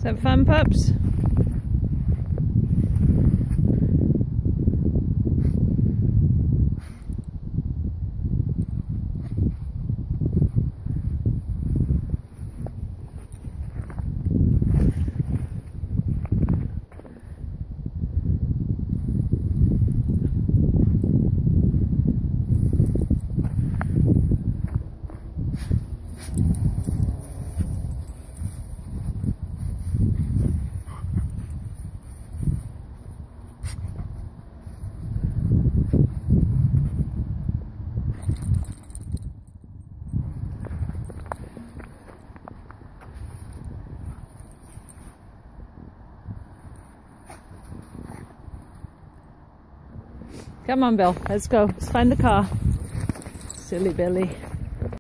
that fun, pups? Come on, Bill, let's go. Let's find the car. Silly Billy.